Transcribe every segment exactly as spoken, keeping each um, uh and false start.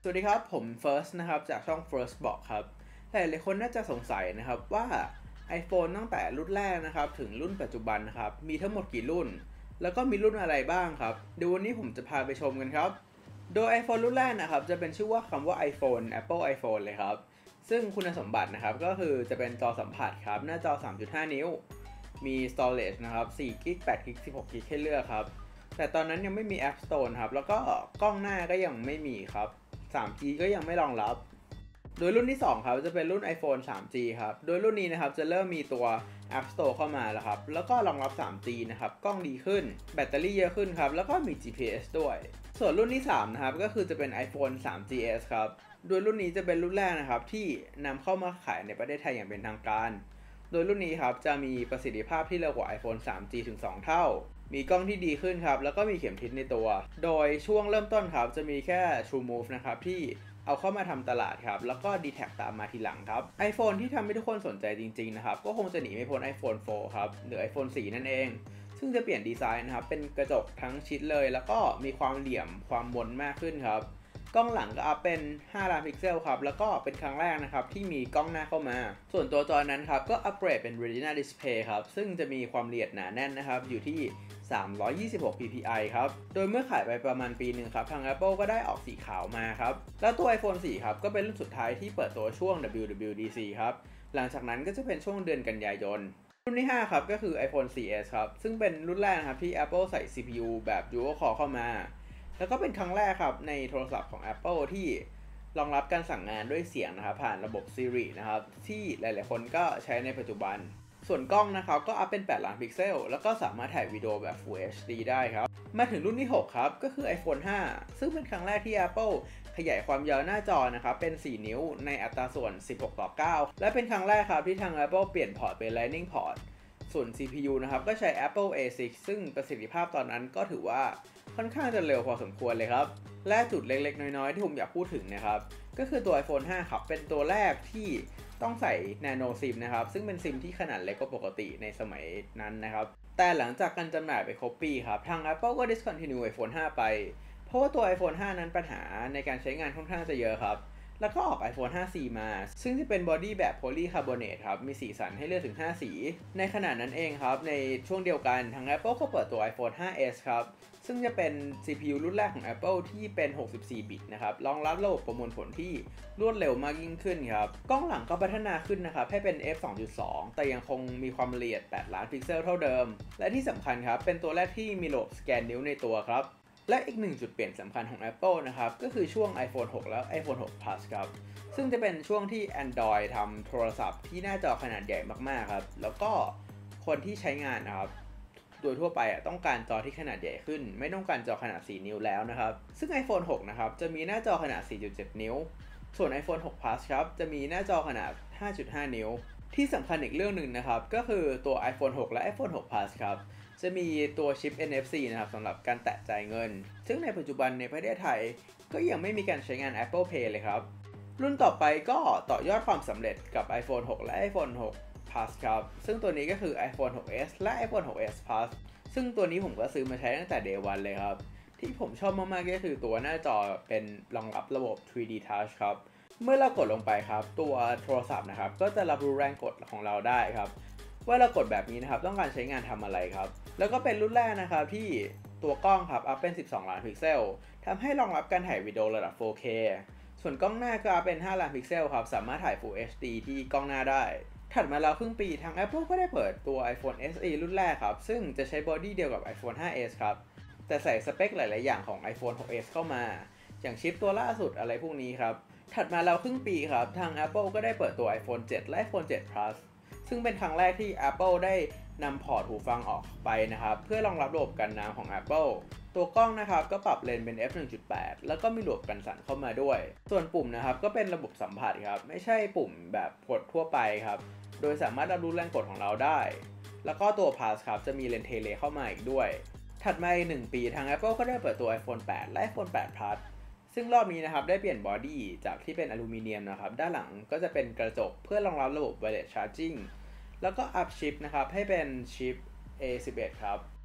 สวัสดีครับผม First นะครับจากช่อง First บอกครับหลายๆคนน่าจะสงสัยนะครับว่า iPhone ตั้งแต่รุ่นแรกนะครับถึงรุ่นปัจจุบันครับมีทั้งหมดกี่รุ่นแล้วก็มีรุ่นอะไรบ้างครับเดี๋ยววันนี้ผมจะพาไปชมกันครับโดย iPhone รุ่นแรกนะครับจะเป็นชื่อว่าคำว่า iPhone Apple iPhone เลยครับซึ่งคุณสมบัตินะครับก็คือจะเป็นจอสัมผัสครับหน้าจอ สามจุดห้า นิ้วมี storage นะครับสี่กิกะไบต์แปดกิกะไบต์สิบหกกิกะไบต์ให้เลือกครับแต่ตอนนั้นยังไม่มี App Store ครับแล้วก็กล้องหน้าก็ยังไม่มีครับ ทรี จี ก็ยังไม่รองรับ โดยรุ่นที่สองครับจะเป็นรุ่น iPhone ทรี จี ครับ โดยรุ่นนี้นะครับจะเริ่มมีตัว App Store เข้ามาแล้วครับ แล้วก็รองรับ ทรี จี นะครับ กล้องดีขึ้น แบตเตอรี่เยอะขึ้นครับ แล้วก็มี จี พี เอส ด้วย ส่วนรุ่นที่สามนะครับก็คือจะเป็น iPhone ทรี จี เอส ครับ โดยรุ่นนี้จะเป็นรุ่นแรกนะครับที่นำเข้ามาขายในประเทศไทยอย่างเป็นทางการ โดยรุ่นนี้ครับจะมีประสิทธิภาพที่เร็วกว่า iPhone ทรี จี ถึงสองเท่า มีกล้องที่ดีขึ้นครับ แล้วก็มีเข็มทิศในตัว โดยช่วงเริ่มต้นครับจะมีแค่ TrueMove นะครับที่เอาเข้ามาทำตลาดครับ แล้วก็ ดี ที เอ ซี ตามมาทีหลังครับ iPhone ที่ทำให้ทุกคนสนใจจริงๆนะครับก็คงจะหนีไม่พ้น iPhone โฟร์ ครับหรือ iPhone โฟร์ นั่นเอง ซึ่งจะเปลี่ยนดีไซน์นะครับเป็นกระจกทั้งชิดเลย แล้วก็มีความเหลี่ยมความมนมากขึ้นครับกล้องหลังก็อัพเป็นห้าล้านพิกเซลครับแล้วก็เป็นครั้งแรกนะครับที่มีกล้องหน้าเข้ามาส่วนตัวจอนั้นครับก็อัปเกรดเป็น Retina Display ครับซึ่งจะมีความละเอียดหนาแน่นนะครับอยู่ที่สามร้อยยี่สิบหก พี พี ไอ ครับโดยเมื่อขายไปประมาณปีหนึ่งครับทาง Apple ก็ได้ออกสีขาวมาครับแล้วตัว iPhone โฟร์ ครับก็เป็นรุ่นสุดท้ายที่เปิดตัวช่วง ดับเบิลยู ดับเบิลยู ดี ซี ครับหลังจากนั้นก็จะเป็นช่วงเดือนกันยายนรุ่นที่ห้าครับก็คือ iPhone โฟร์ เอส ครับซึ่งเป็นรุ่นแรกครับที่ Apple ใส่ ซี พี ยู แบบ Dual Core เข้ามาแล้วก็เป็นครั้งแรกครับในโทรศัพท์ของ Apple ที่รองรับการสั่งงานด้วยเสียงนะครับผ่านระบบ Siri นะครับที่หลายๆคนก็ใช้ในปัจจุบันส่วนกล้องนะครับก็อัพเป็นแปดล้านพิกเซลแล้วก็สามารถถ่ายวิดีโอแบบ Full เอช ดี ได้ครับมาถึงรุ่นที่หกครับก็คือ iPhone ห้าซึ่งเป็นครั้งแรกที่ Apple ขยายความยาวหน้าจอนะครับเป็นสี่นิ้วในอัตราส่วนสิบหกต่อเก้าและเป็นครั้งแรกครับที่ทาง Apple เปลี่ยนพอร์ตเป็น Lightning port ส่วน ซี พี ยู นะครับก็ใช้ Apple เอ ซิกซ์ ซึ่งประสิทธิภาพตอนนั้นก็ถือว่าค่อนข้างจะเร็วพอสมควรเลยครับและจุดเล็กๆน้อยๆที่ผมอยากพูดถึงนะครับก็คือตัว iPhone ห้าครับเป็นตัวแรกที่ต้องใส่ Nano SIM นะครับซึ่งเป็นซิมที่ขนาดเล็กกว่าปกติในสมัยนั้นนะครับแต่หลังจากการจำหน่ายไปครบปีครับทาง Apple ก็ discontinue iPhone ห้าไปเพราะว่าตัว iPhone ห้านั้นปัญหาในการใช้งานค่อนข้างจะเยอะครับแล้วก็ออก iPhone ห้า ซี มาซึ่งจะเป็นบอดี้แบบโพลีคาร์บอเนตครับมีสีสันให้เลือกถึงห้าสีในขณะนั้นเองครับในช่วงเดียวกันทาง Apple ก็เปิดตัว iPhone ห้า เอส ครับซึ่งจะเป็น ซี พี ยู รุ่นแรกของ Apple ที่เป็นหกสิบสี่บิตนะครับรองรับระบบประมวลผลที่รวดเร็วมากยิ่งขึ้นครับกล้องหลังก็พัฒนาขึ้นนะครับให้เป็น เอฟ สองจุดสอง แต่ยังคงมีความละเอียดแปดล้านพิกเซลเท่าเดิมและที่สำคัญครับเป็นตัวแรกที่มีระบบสแกนนิ้วในตัวครับและอีกหนึ่งจุดเปลี่ยนสำคัญของ Apple นะครับก็คือช่วง iPhone หก และ iPhone หก Plus ครับซึ่งจะเป็นช่วงที่ Android ทำโทรศัพท์ที่หน้าจอขนาดใหญ่มากๆครับแล้วก็คนที่ใช้งานนะครับโดยทั่วไปอ่ะต้องการจอที่ขนาดใหญ่ขึ้นไม่ต้องการจอขนาดสี่นิ้วแล้วนะครับซึ่ง iPhone หกนะครับจะมีหน้าจอขนาด สี่จุดเจ็ด นิ้วส่วน iPhone หก Plus ครับจะมีหน้าจอขนาด ห้าจุดห้า นิ้วที่สำคัญอีกเรื่องหนึ่งนะครับก็คือตัว iPhone หก และ iPhone หก Plus ครับจะมีตัวชิป เอ็น เอฟ ซี นะครับสำหรับการแตะจ่ายเงินซึ่งในปัจจุบันในประเทศไทยก็ยังไม่มีการใช้งาน Apple Pay เลยครับรุ่นต่อไปก็ต่อยอดความสำเร็จกับ iPhone หก และ iPhone หก Plus ครับซึ่งตัวนี้ก็คือ iPhone หก เอส และ iPhone หก เอส Plus ซึ่งตัวนี้ผมก็ซื้อมาใช้ตั้งแต่ Day วันเลยครับที่ผมชอบมากๆก็คือตัวหน้าจอเป็นรองรับระบบ ทรี ดี Touch ครับเมื่อเรากดลงไปครับตัวโทรศัพท์นะครับก็จะรับรู้แรงกดของเราได้ครับว่าเรากดแบบนี้นะครับต้องการใช้งานทำอะไรครับแล้วก็เป็นรุ่นแรกนะครับที่ตัวกล้องครับอัพเป็นสิบสองล้านพิกเซลทำให้รองรับการถ่ายวิดีโอระดับ โฟร์เค ส่วนกล้องหน้าก็อัพเป็นห้าล้านพิกเซลครับสามารถถ่าย Full เอช ดี ที่กล้องหน้าได้ถัดมาแล้วครึ่งปีทาง Apple ก็ได้เปิดตัว iPhone เอส อี รุ่นแรกครับซึ่งจะใช้บอดี้เดียวกับ iPhone ห้า เอส ครับแต่ใส่สเปคหลายๆอย่างของ iPhone หก เอส เข้ามาอย่างชิปตัวล่าสุดอะไรพวกนี้ครับถัดมาแล้วครึ่งปีครับทาง Apple ก็ได้เปิดตัว iPhone เซเว่น และ iPhone เซเว่น Plus ซึ่งเป็นครั้งแรกที่ Apple ได้นำพอร์ตหูฟังออกไปนะครับเพื่อรองรับระบบกันน้ำของ Apple ตัวกล้องนะครับก็ปรับเลนส์เป็น เอฟ หนึ่งจุดแปด แล้วก็มีระบบกันสั่นเข้ามาด้วยส่วนปุ่มนะครับก็เป็นระบบสัมผัสครับไม่ใช่ปุ่มแบบกดทั่วไปครับโดยสามารถรับรู้แรงกดของเราได้แล้วก็ตัว Plus ครับจะมีเลนส์เทเลเข้ามาอีกด้วยถัดมาอีกหนึ่งปีทาง Apple ก็ได้เปิดตัว iPhone แปด และ iPhone แปด Plus ซึ่งรอบนี้นะครับได้เปลี่ยนบอดี้จากที่เป็นอลูมิเนียมนะครับด้านหลังก็จะเป็นกระจกเพื่อรองรับระบบ Wireless Charging แล้วก็อัพชิปนะครับให้เป็นชิป เอ สิบเอ็ด ครับ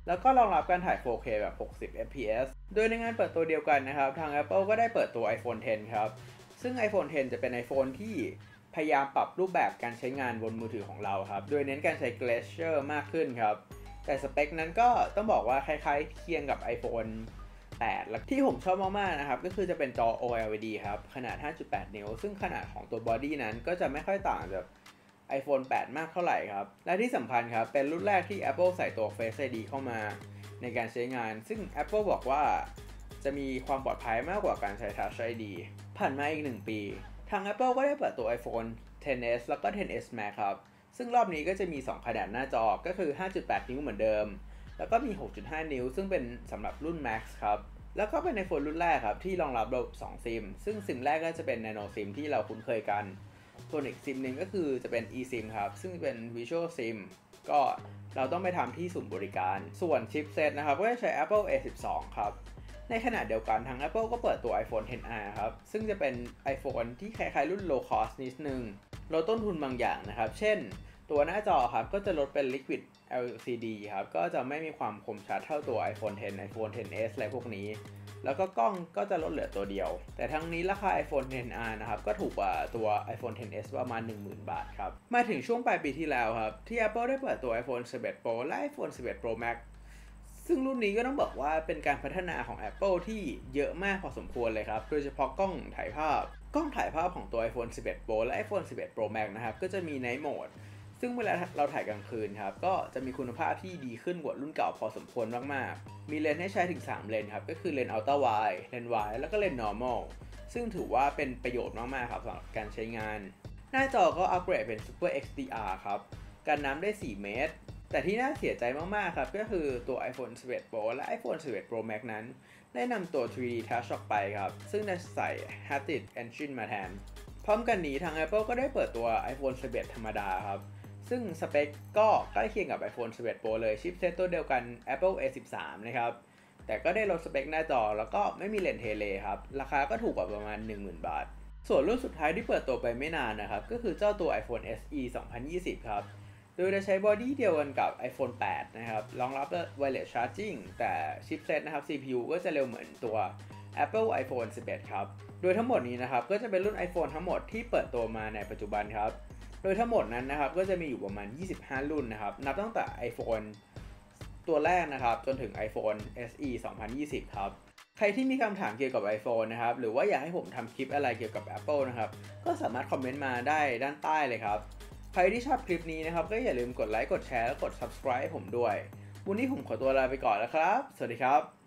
แล้วก็รองรับการถ่าย โฟร์เค แบบ หกสิบ เอฟ พี เอส โดยในงานเปิดตัวเดียวกันนะครับทาง Apple ก็ได้เปิดตัว iPhone เท็น ครับซึ่ง iPhone เท็น จะเป็น iPhone ที่พยายามปรับรูปแบบการใช้งานบนมือถือของเราครับโดยเน้นการใช้ Gesture มากขึ้นครับแต่สเปคนั้นก็ต้องบอกว่าคล้ายๆเคียงกับ iPhone แปด และที่ผมชอบมากๆนะครับก็คือจะเป็นจอ โอ แอล อี ดี ครับขนาด ห้าจุดแปด นิ้วซึ่งขนาดของตัวบอดี้นั้นก็จะไม่ค่อยต่างจาก iPhone แปด มากเท่าไหร่ครับและที่สำคัญครับเป็นรุ่นแรกที่ Apple ใส่ตัว Face ไอ ดี เข้ามาในการใช้งานซึ่ง Apple บอกว่าจะมีความปลอดภัยมากกว่าการใช้ Touch ไอ ดี ผ่านมาอีกหนึ่งปีทาง Apple ก็ได้เปิดตัว iPhone เท็น เอส แล้วก็ เท็น เอส Max ครับซึ่งรอบนี้ก็จะมีสองขนาดหน้าจอก็คือ ห้าจุดแปด นิ้วเหมือนเดิมแล้วก็มี หกจุดห้า นิ้วซึ่งเป็นสำหรับรุ่น Max ครับแล้วก็เป็น iPhone รุ่นแรกครับที่รองรับระบบสองซิมซึ่งซิมแรกก็จะเป็น Nano SIM ที่เราคุ้นเคยกันส่วนอีกซิมหนึ่งก็คือจะเป็น eSIM ครับซึ่งเป็น Visual SIM ก็เราต้องไปทำที่ศูนย์บริการส่วนชิปเซตนะครับก็จะใช้ Apple เอ สิบสอง ครับในขณะเดียวกันทาง Apple ก็เปิดตัว iPhone เท็น อาร์ ครับซึ่งจะเป็น iPhone ที่คล้ายๆรุ่น low cost นิดนึงลดต้นทุนบางอย่างนะครับเช่นตัวหน้าจอครับก็จะลดเป็น Liquid แอล ซี ดี ครับก็จะไม่มีความคมชัดเท่าตัว iPhone เท็น iPhone เท็น เอส อะไรพวกนี้แล้วก็กล้องก็จะลดเหลือตัวเดียวแต่ทั้งนี้ราคา iPhone เท็น อาร์ นะครับก็ถูกกว่าตัว iPhone เท็น เอส ประมาณ หนึ่งหมื่น บาทครับมาถึงช่วงปลายปีที่แล้วครับที่ Apple ได้เปิดตัว iPhone สิบเอ็ด Pro และ iPhone สิบเอ็ด Pro Max ซึ่งรุ่นนี้ก็ต้องบอกว่าเป็นการพัฒนาของ Apple ที่เยอะมากพอสมควรเลยครับโดยเฉพาะกล้องถ่ายภาพกล้องถ่ายภาพของตัว iPhone สิบเอ็ด Pro และ iPhone สิบเอ็ด Pro Max นะครับก็จะมี Night Mode ซึ่งเวลาเราถ่ายกลางคืนครับก็จะมีคุณภาพที่ดีขึ้นกว่ารุ่นเก่าพอสมควรมากๆมีเลนส์ให้ใช้ถึงสามเลนส์ครับก็คือเลนส์ Ultra Wide เลนส์ Wide แล้วก็เลนส์ Normal ซึ่งถือว่าเป็นประโยชน์มากๆครับสำหรับการใช้งานหน้าจอก็อัปเกรดเป็น Super เอ็กซ์ ดี อาร์ ครับกันน้ำได้สี่เมตรแต่ที่น่าเสียใจมากๆครับก็คือตัว iPhone สิบเอ็ด Pro และ iPhone สิบเอ็ด Pro Max นั้นได้นำตัว ทรี ดี Touch ออกไปครับซึ่งได้ใส่ Haptic Engine มาแทนพร้อมกันนี้ทาง Apple ก็ได้เปิดตัว iPhone สิบเอ็ด ธรรมดาครับซึ่งสเปคก็ใกล้เคียงกับ iPhone สิบเอ็ด Pro เลยชิปเซตตัวเดียวกัน Apple เอ สิบสาม นะครับแต่ก็ได้ลดสเปคหน้าจอแล้วก็ไม่มีเลนส์เทเลครับราคาก็ถูกกว่าประมาณ หนึ่งหมื่น บาทส่วนรุ่นสุดท้ายที่เปิดตัวไปไม่นานนะครับก็คือเจ้าตัว iPhone เอส อี สองพันยี่สิบ ครับโดยจะใช้บอดี้เดียวกันกับ iPhone แปด นะครับรองรับ Wireless Charging แต่ชิปเซตนะครับ ซี พี ยู ก็จะเร็วเหมือนตัว Apple iPhone สิบเอ็ด ครับโดยทั้งหมดนี้นะครับก็จะเป็นรุ่น iPhone ทั้งหมดที่เปิดตัวมาในปัจจุบันครับโดยทั้งหมดนั้นนะครับก็จะมีอยู่ประมาณยี่สิบห้ารุ่นนะครับนับตั้งแต่ iPhone ตัวแรกนะครับจนถึง iPhone เอส อี สองพันยี่สิบ ครับใครที่มีคำถามเกี่ยวกับ iPhone นะครับหรือว่าอยากให้ผมทำคลิปอะไรเกี่ยวกับ Apple นะครับก็สามารถคอมเมนต์มาได้ด้านใต้เลยครับใครที่ชอบคลิปนี้นะครับก็อย่าลืมกดไลค์กดแชร์และกด Subscribe ให้ผมด้วยวันนี้ผมขอตัวลาไปก่อนแล้วครับสวัสดีครับ